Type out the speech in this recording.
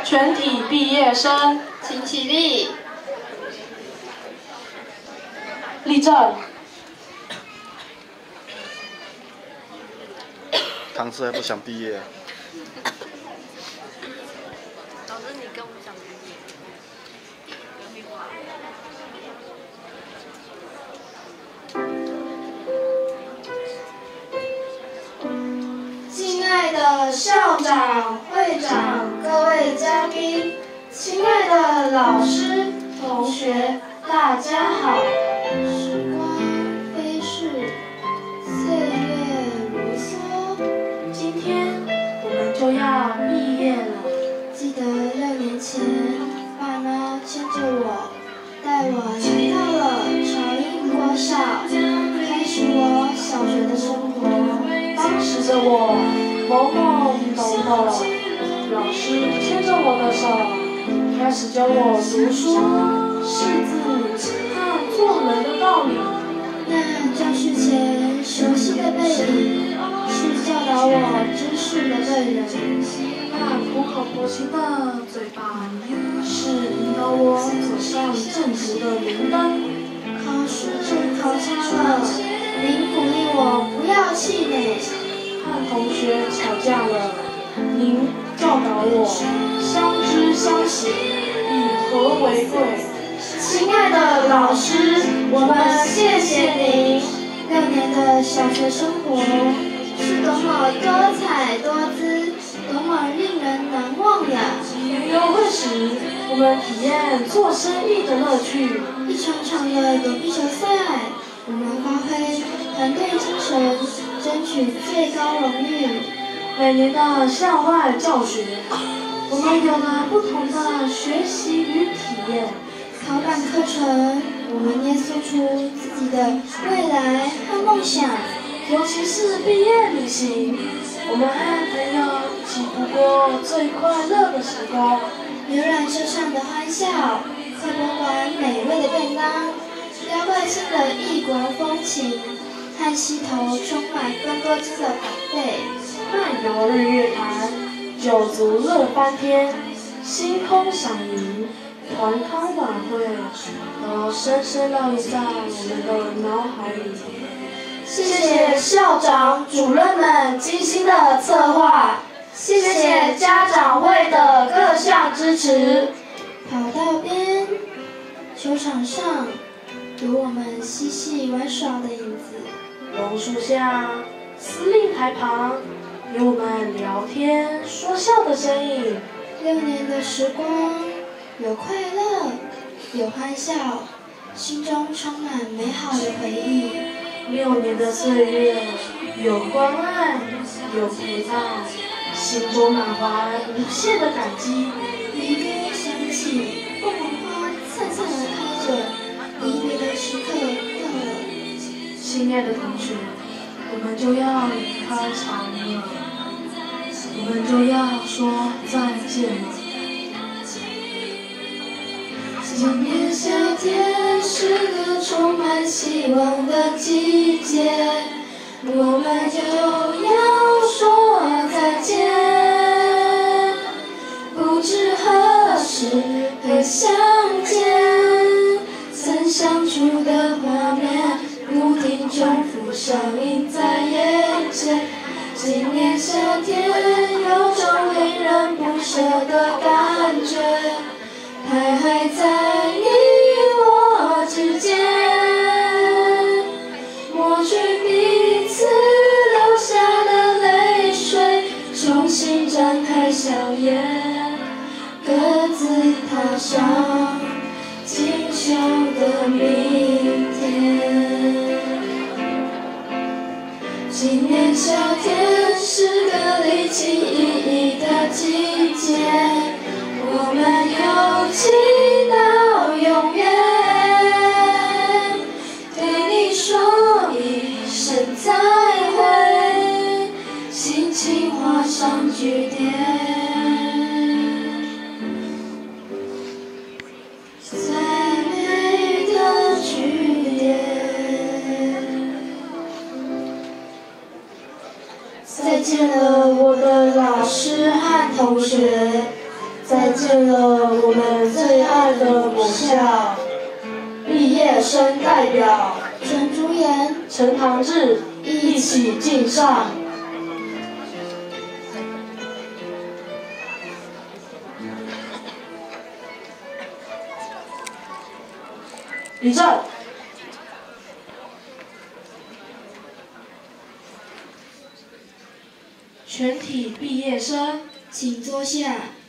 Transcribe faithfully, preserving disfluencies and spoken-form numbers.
全体毕业生， 请起立。 立正。 唐诗还不想毕业。 老师，你跟我们讲毕业。 亲爱的校长、会长、各位嘉宾，亲爱的老师、同学，大家好。时光飞逝，岁月如梭， 今天我们就要毕业了。 记得六年前，爸妈牵着我，带我来到了朝英国小，开始我小学的生活。 当时的我懵懵懂懂，老师牵着我的手，开始教我读书、识字和做人的道理。 那教室前熟悉的背影，是教导我知识的对人； 那苦口婆心的嘴巴，是引导我走上正途的明灯。 考试正考差了，您鼓励我不要气馁。 和同学吵架了，您教导我相知相惜，以和为贵。 亲爱的老师，我们谢谢您。六年的小学生活是多么多彩多姿，多么令人难忘呀！ 约会时，我们体验做生意的乐趣。 一场场的躲避球赛，我们发挥团队精神，争取最高荣誉。 每年的校外教学，我们有了不同的学习与体验。 考版课程，我们捏塑出自己的未来和梦想。 尤其是毕业旅行，我们和朋友一起度过最快乐的时光。 游览车上的欢笑，课本馆美味的便当，妖怪性的异国风情，和溪头充满分多金的宝贝。 漫游日月潭，酒足乐翻天，星空响铃，团康晚会，都深深烙印在我们的脑海里。 谢谢校长、主任们精心的策划，谢谢家长会的各项支持。跑道边，球场上，有我们嬉戏玩耍的影子。 榕树下，司令台旁，有我们聊天说笑的身影。 六年的时光，有快乐，有欢笑，心中充满美好的回忆。 六年的岁月，有关爱，有陪伴，心中满怀无限的感激。 离歌响起，凤凰花灿灿地开着，离别的时刻到了。 亲爱的同学，我们就要离开场了，我们就要说再见了。 今年夏天是个充满希望的季节，我们就要说再见。不知何时会相见，曾相处的画面不停重复上映在眼前。今年夏天有种令人不舍的感觉，徘徊在你我之间，抹去彼此留下的泪水，重新展开笑颜，各自踏上锦绣的明天。今年夏天是个离情依依的季节，我们有情到永远，对你说一声再会，轻轻画上句点。最美的句点。再见了，我的老师和同学。 见了我们最爱的母校。毕业生代表陈竹妍、 陈唐志一起敬上。立正。全体毕业生， 请坐下。